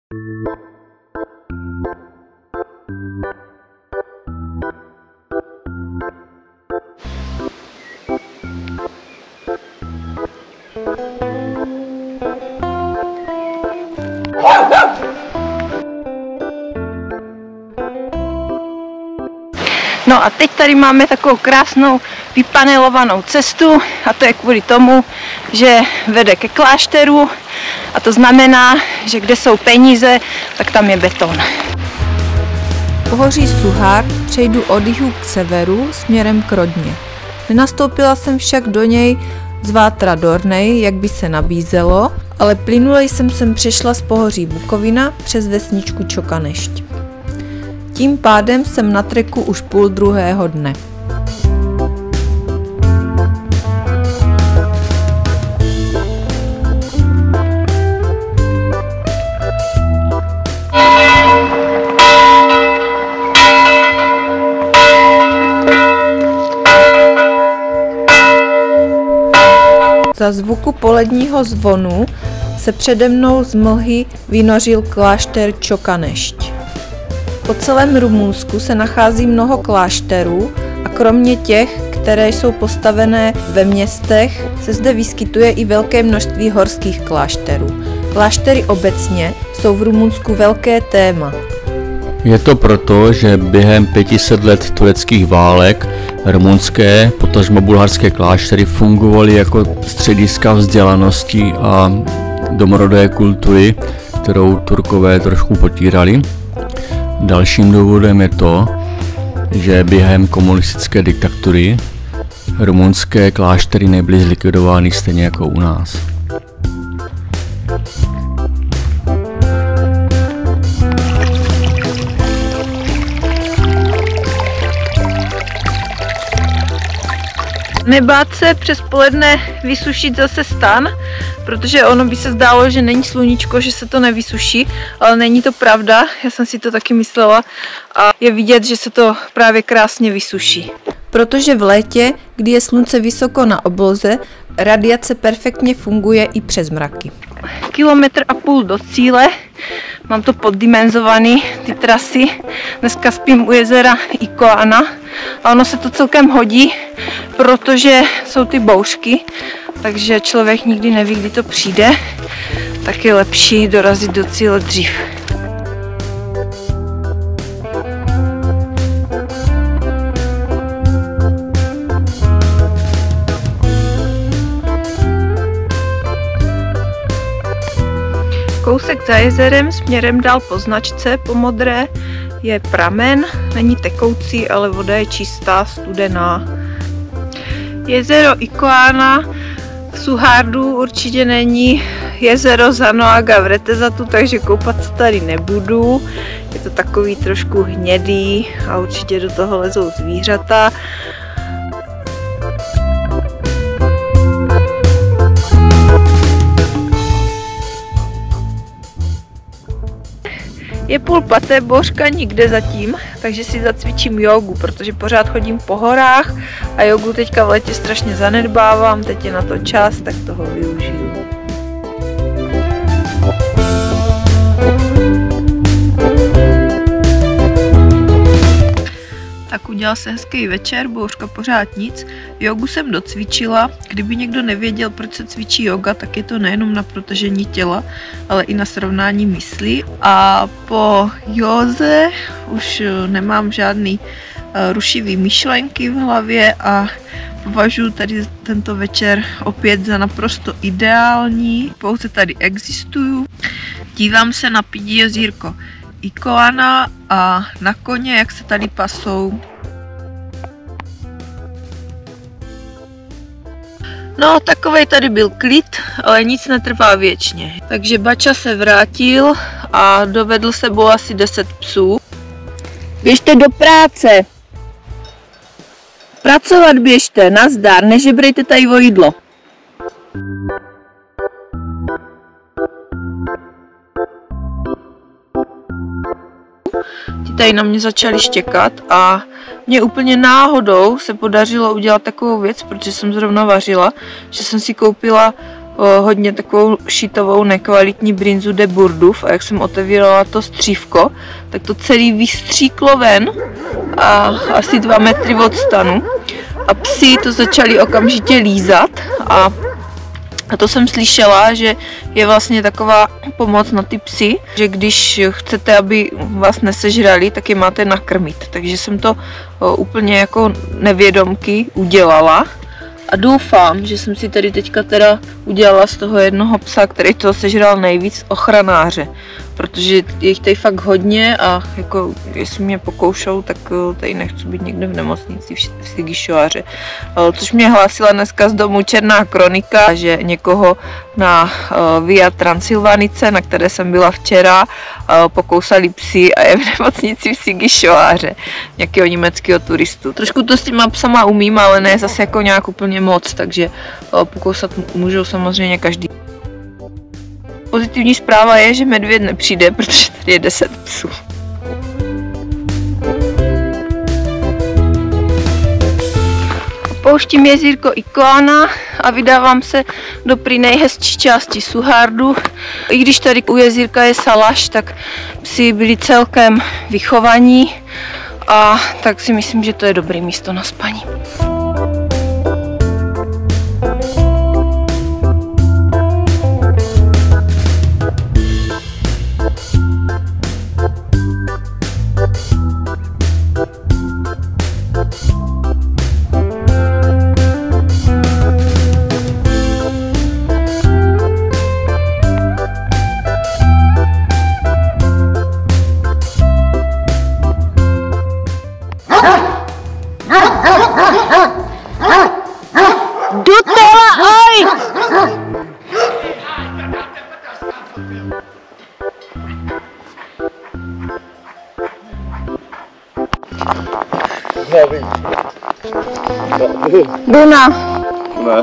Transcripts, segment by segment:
No a teď tady máme takovou krásnou vypanelovanou cestu a to je kvůli tomu, že vede ke klášteru a to znamená, že kde jsou peníze, tak tam je beton. Pohoří Suhár přejdu od jihu k severu směrem k Rodně. Nenastoupila jsem však do něj z Vátra Dornej, jak by se nabízelo, ale plynule jsem sem přešla z pohoří Bukovina přes vesničku Čokanešť. Tím pádem jsem na treku už půl druhého dne. Za zvuku poledního zvonu se přede mnou z mlhy vynořil klášter Čokanešť. Po celém Rumunsku se nachází mnoho klášterů a kromě těch, které jsou postavené ve městech, se zde vyskytuje i velké množství horských klášterů. Kláštery obecně jsou v Rumunsku velké téma. Je to proto, že během 500 let tureckých válek rumunské, potažmo bulharské kláštery fungovaly jako střediska vzdělanosti a domorodé kultury, kterou Turkové trošku potírali. Dalším důvodem je to, že během komunistické diktatury rumunské kláštery nebyly zlikvidovány stejně jako u nás. Nebát se přes poledne vysušit zase stan, protože ono by se zdálo, že není sluníčko, že se to nevysuší, ale není to pravda, já jsem si to taky myslela a je vidět, že se to právě krásně vysuší. Protože v létě, kdy je slunce vysoko na obloze, radiace perfektně funguje i přes mraky. 1,5 kilometr do cíle, mám to poddimenzovaný, ty trasy. Dneska spím u jezera Ikoana a ono se to celkem hodí, protože jsou ty bouřky, takže člověk nikdy neví, kdy to přijde, tak je lepší dorazit do cíle dřív. Kousek za jezerem směrem dál po značce, po modré, je pramen, není tekoucí, ale voda je čistá, studená. Jezero Ikoana v Suhárdu určitě není jezero Zanoaga v Retezatu, takže koupat se tady nebudu. Je to takový trošku hnědý a určitě do toho lezou zvířata. Je 4:30, bouřka nikde zatím, takže si zacvičím jogu, protože pořád chodím po horách a jogu teďka v létě strašně zanedbávám, teď je na to čas, tak toho využiju. Tak udělal se hezký večer, bouřka pořád nic. Jogu jsem docvičila. Kdyby někdo nevěděl, proč se cvičí joga, tak je to nejenom na protažení těla, ale i na srovnání myslí. A po józe už nemám žádný rušivý myšlenky v hlavě a považuji tady tento večer opět za naprosto ideální. Pouze tady existuju. Dívám se na pidí jezírko Ikoana a na koně, jak se tady pasou. No, takovej tady byl klid, ale nic netrvá věčně. Takže Bača se vrátil a dovedl sebou asi 10 psů. Běžte do práce! Pracovat běžte, nazdar, nežebrejte tady o jídlo. Ti tady na mě začali štěkat a mě úplně náhodou se podařilo udělat takovou věc, protože jsem zrovna vařila, že jsem si koupila hodně takovou šitovou nekvalitní brinzu de Burdův a jak jsem otevírala to střívko, tak to celý vystříklo ven a asi 2 metry od stanu a psi to začali okamžitě lízat a to jsem slyšela, že je vlastně taková pomoc na ty psy, že když chcete, aby vás nesežrali, tak je máte nakrmit. Takže jsem to úplně jako nevědomky udělala. A doufám, že jsem si tady teďka udělala z toho jednoho psa, který to sežral nejvíc, ochranáře. Protože je jich tady fakt hodně a jako jestli mě pokoušou, tak tady nechci být někde v nemocnici v Sigišoáře. Což mě hlásila dneska z domu Černá kronika, že někoho na Via Transylvanice, na které jsem byla včera, pokousali psi a je v nemocnici v Sigišoáře, nějakého německého turistu. Trošku to s těma psama umím, ale ne zase jako nějak úplně moc, takže pokousat můžou samozřejmě každý. Pozitivní zpráva je, že medvěd nepřijde, protože tady je 10 psů. Opouštím jezírko Ikoana a vydávám se do prý nejhezčí části Suhardu. I když tady u jezírka je salaš, tak psi byli celkem vychovaní a tak si myslím, že to je dobré místo na spaní. Duna. Ne.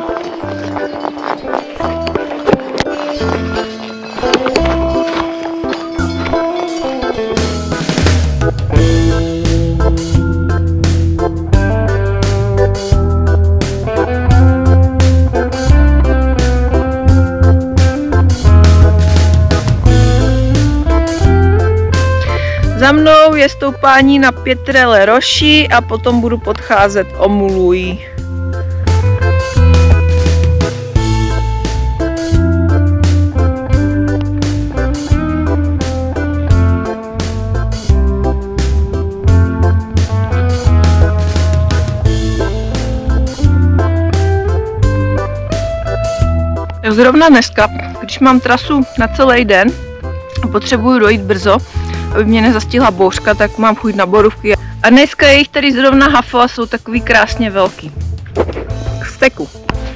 Za mnou je stoupání na Pietrele Roši a potom budu podcházet Omului. Zrovna dneska, když mám trasu na celý den a potřebuju dojít brzo, aby mě nezastihla bouřka, tak mám chuť na borůvky. A dneska je jich tady zrovna hafo a jsou takový krásně velký. K steku.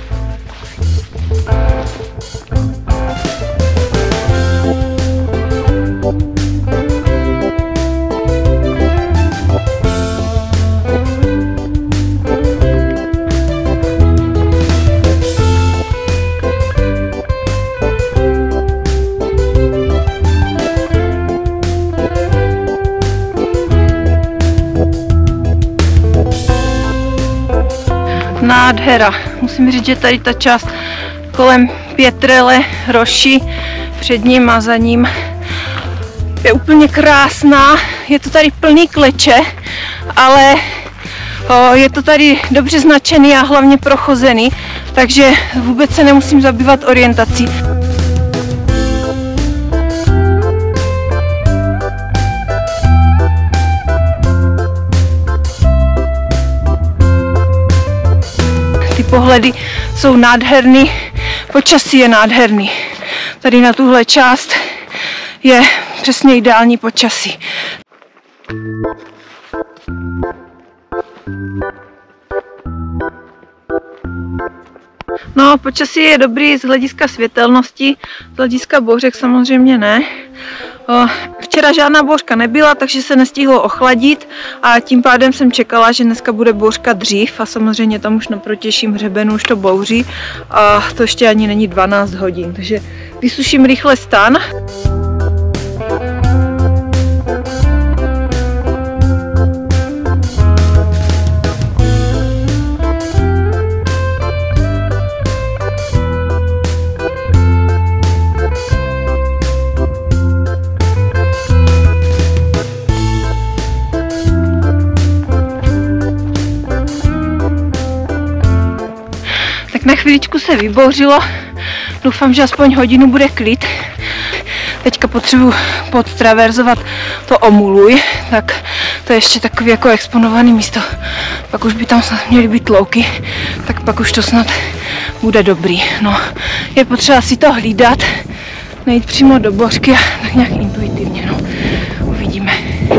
Nádhera. Musím říct, že tady ta část kolem Pietrele Roši před ním a za ním je úplně krásná. Je to tady plný kleče, ale je to tady dobře značený a hlavně prochozený, takže vůbec se nemusím zabývat orientací. Pohledy jsou nádherný, počasí je nádherný. Tady na tuhle část je přesně ideální počasí. No, počasí je dobrý z hlediska světelnosti, z hlediska bouřek samozřejmě ne. Včera žádná bouřka nebyla, takže se nestihlo ochladit a tím pádem jsem čekala, že dneska bude bouřka dřív a samozřejmě tam už na protějším hřebenu už to bouří a to ještě ani není 12 hodin, takže vysuším rychle stan. chviličku se vybouřilo. Doufám, že aspoň hodinu bude klid. Teďka potřebuji podtraverzovat to Omuluj, tak to je ještě takový jako exponovaný místo. Pak už by tam snad měly být louky, tak pak už to snad bude dobrý. No, je potřeba si to hlídat, nejít přímo do božky a tak nějak intuitivně, no. Uvidíme.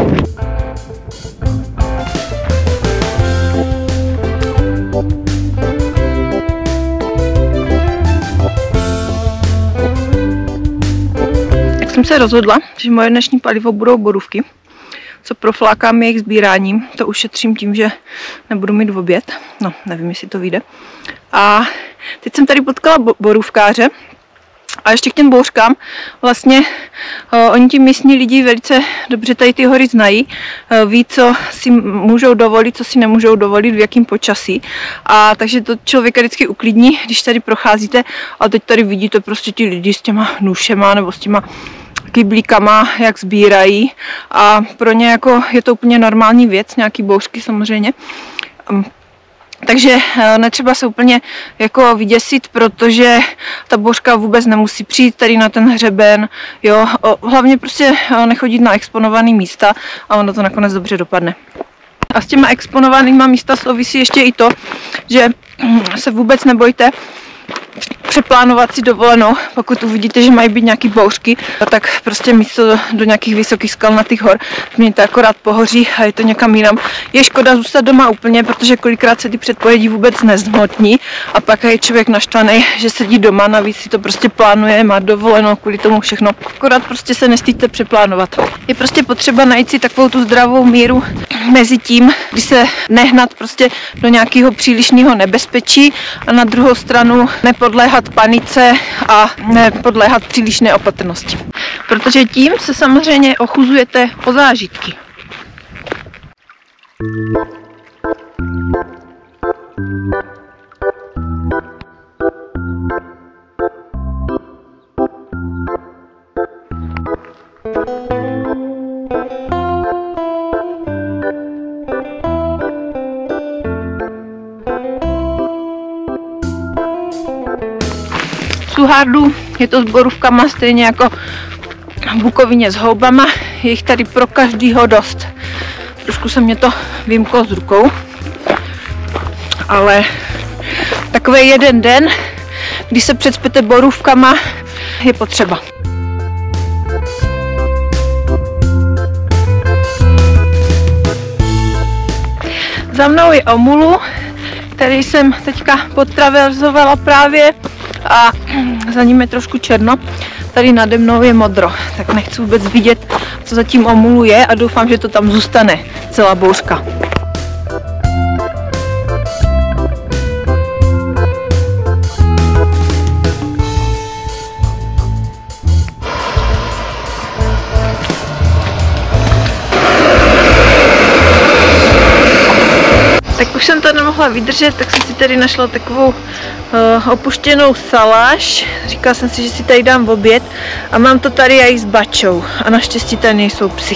Jsem se rozhodla, že moje dnešní palivo budou borůvky, co proflákám jejich sbíráním, to ušetřím tím, že nebudu mít v oběd, no nevím, jestli to vyjde. A teď jsem tady potkala borůvkáře a ještě k těm bouřkám, vlastně oni ti místní lidi velice dobře tady ty hory znají, ví, co si můžou dovolit, co si nemůžou dovolit, v jakém počasí. A takže to člověka vždycky uklidní, když tady procházíte a teď tady vidíte prostě ti lidi s těma nůšema nebo s těma kyblíkama, jak sbírají a pro ně jako je to úplně normální věc, nějaký bouřky samozřejmě. Takže netřeba se úplně jako vyděsit, protože ta bouřka vůbec nemusí přijít tady na ten hřeben, jo, hlavně prostě nechodit na exponované místa a ono to nakonec dobře dopadne. A s těma exponovanýma místa souvisí ještě i to, že se vůbec nebojte přeplánovat si dovolenou, pokud uvidíte, že mají být nějaký bouřky, tak prostě místo do nějakých vysokých skalnatých hor změníte akorát pohoří a je to někam jinam. Je škoda zůstat doma úplně, protože kolikrát se ty předpovědi vůbec nezhmotní a pak je člověk naštvaný, že sedí doma, navíc si to prostě plánuje, má dovolenou, kvůli tomu všechno. Akorát prostě se nestýďte přeplánovat. Je prostě potřeba najít si takovou tu zdravou míru mezi tím, kdy se nehnat prostě do nějakého přílišného nebezpečí a na druhou stranu nepodléhat panice a nepodléhat přílišné opatrnosti. Protože tím se samozřejmě ochuzujete o zážitky. Suhardu je to s borůvkama stejně jako v Bukovině s houbama, je jich tady pro každýho dost. Trošku se mě to vymklo z rukou, ale takový jeden den, když se přecpete borůvkama, je potřeba. Za mnou je Omulu, který jsem teďka podtraverzovala právě a za ním je trošku černo. Tady nade mnou je modro, tak nechci vůbec vidět, co za tím Omulu je a doufám, že to tam zůstane, celá bouřka. Tak už jsem to nemohla vydržet, tak jsem si tady našla takovou opuštěnou saláž. Říkala jsem si, že si tady dám v oběd a mám to tady i s bačou a naštěstí tady nejsou psi.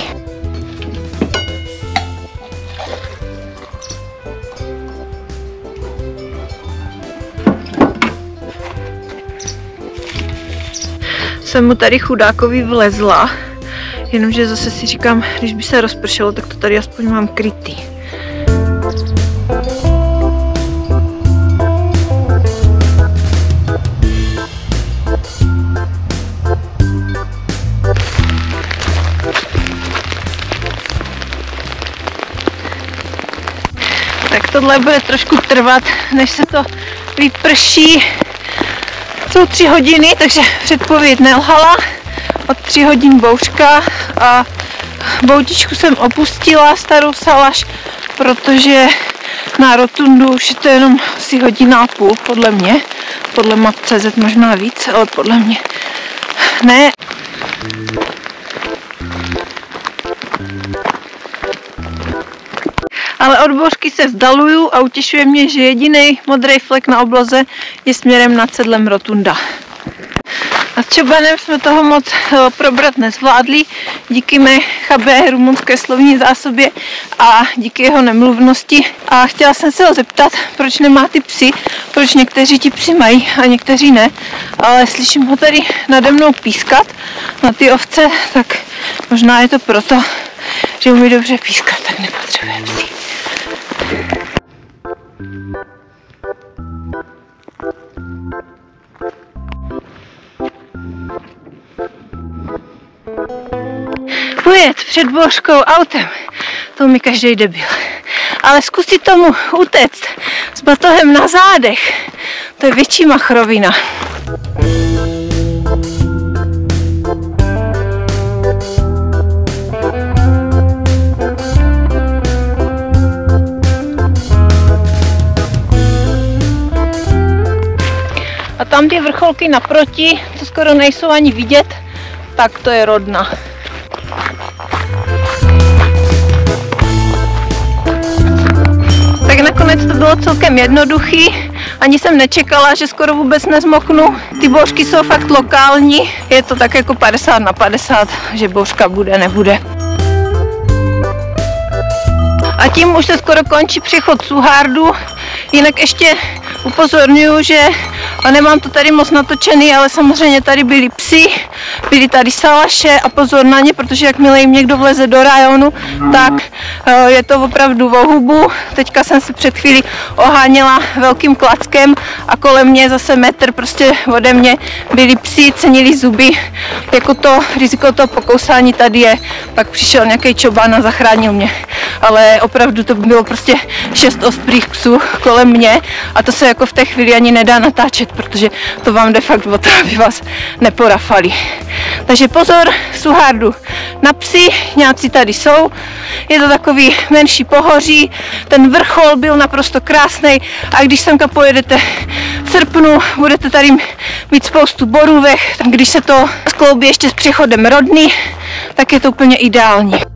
Jsem mu tady chudákovi vlezla, jenomže zase si říkám, když by se rozpršelo, tak to tady aspoň mám krytý. Tak tohle bude trošku trvat, než se to vyprší. Jsou 3 hodiny, takže předpověď nelhala. Od 3 hodin bouřka a boutičku jsem opustila, starou saláž, protože na rotundu už je to jenom asi 1,5 hodiny, podle mě. Podle map.cz možná víc, ale podle mě ne. Ale od bouřky se vzdaluju a utěšuje mě, že jediný modrý flek na obloze je směrem nad sedlem rotunda. A s Čobanem jsme toho moc probrat nezvládli, díky mé chabé rumunské slovní zásobě a díky jeho nemluvnosti. A chtěla jsem se ho zeptat, proč nemá ty psy, proč někteří ti psy mají a někteří ne. Ale slyším ho tady nade mnou pískat na ty ovce, tak možná je to proto, že umí dobře pískat, tak nepotřebuje psy. Ujet před Božkou autem, to mi každý debil. Ale zkusit tomu utéct s batohem na zádech, to je větší machrovina. A tam ty vrcholky naproti, co skoro nejsou ani vidět, tak to je Rodna. Tak nakonec to bylo celkem jednoduchý, ani jsem nečekala, že skoro vůbec nezmoknu. Ty bouřky jsou fakt lokální, je to tak jako 50/50, že bouřka bude, nebude. A tím už se skoro končí přechod Suhardu, jinak ještě upozorňuji, že nemám to tady moc natočený, ale samozřejmě tady byli psi, byli tady salaše a pozor na ně, protože jakmile jim někdo vleze do rajonu, tak je to opravdu o hubu. Teďka jsem se před chvílí oháněla velkým klackem a kolem mě zase metr prostě ode mě byli psi, cenili zuby, jako to riziko toho pokousání tady je. Pak přišel nějaký čoban a zachránil mě, ale opravdu to bylo prostě 6 ostrých psů kolem mě a to se jako v té chvíli ani nedá natáčet, protože to vám de facto o to, aby vás neporafali. Takže pozor, Suhardu na psy, nějací tady jsou, je to takový menší pohoří, ten vrchol byl naprosto krásný a když semka pojedete v srpnu, budete tady mít spoustu borůvek, když se to skloubí ještě s přechodem Rodny, tak je to úplně ideální.